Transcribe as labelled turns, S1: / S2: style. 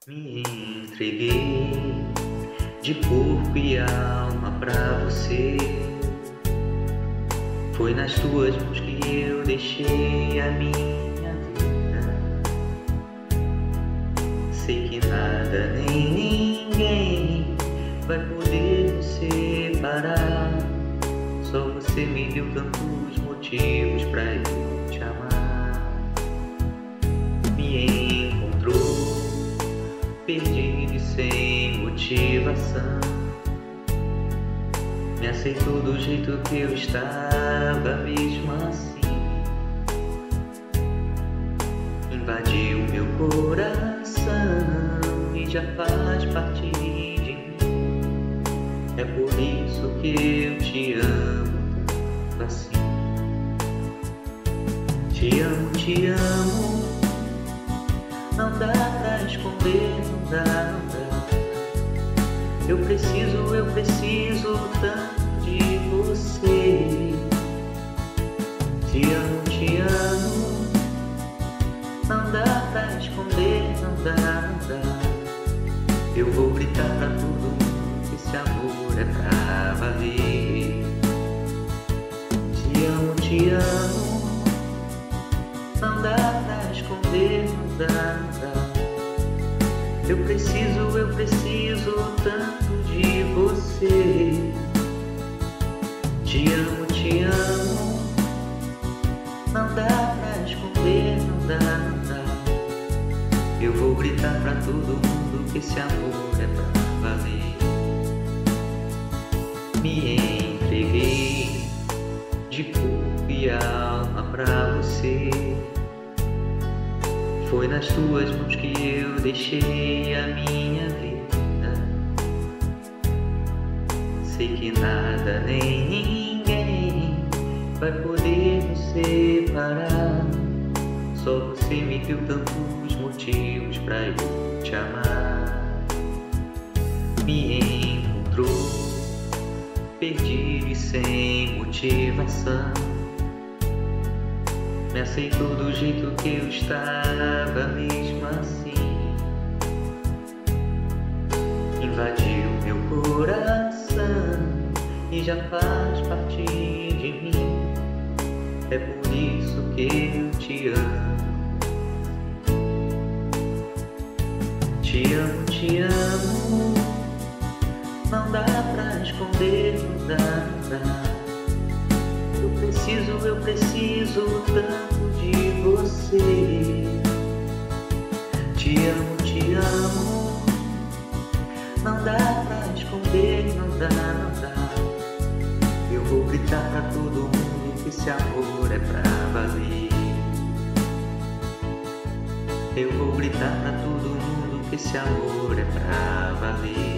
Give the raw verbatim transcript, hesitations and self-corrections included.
S1: Me entreguei de corpo e alma pra você. Foi nas tuas mãos que eu deixei a minha vida. Sei que nada nem ninguém vai poder nos separar. Só você me deu tantos motivos pra eu te amar. Me encontrou perdido e sem motivação. Me aceitou do jeito que eu estava, mesmo assim. Invadiu meu coração e já faz parte de mim. É por isso que eu te amo tanto assim. Te amo, te amo. Não dá pra esconder, não dá, não dá. Eu preciso, eu preciso tanto de você. Te amo, te amo. Não dá pra esconder, não dá, não dá. Eu vou gritar pra todo mundo que esse amor é pra valer. Te amo, te amo. Não dá pra esconder, não dá, não dá. Eu preciso, eu preciso tanto de você. Te amo, te amo. Não dá pra esconder, não dá, não dá. Eu vou gritar pra todo mundo que esse amor é pra valer. Me entreguei de corpo e alma pra você. Foi nas tuas mãos que eu deixei a minha vida. Sei que nada nem ninguém vai poder nos separar. Só você me deu tantos motivos pra eu te amar. Me encontrou perdido e sem motivação. Me aceitou do jeito que eu estava, mesmo assim. Invadiu meu coração e já faz parte de mim. É por isso que eu te amo. Te amo, te amo. Não dá pra esconder, não dá, não dá. Eu preciso, eu preciso tanto de você. Te amo, te amo. Não dá pra esconder, não dá, não dá. Eu vou gritar pra todo mundo que esse amor é pra valer. Eu vou gritar pra todo mundo que esse amor é pra valer.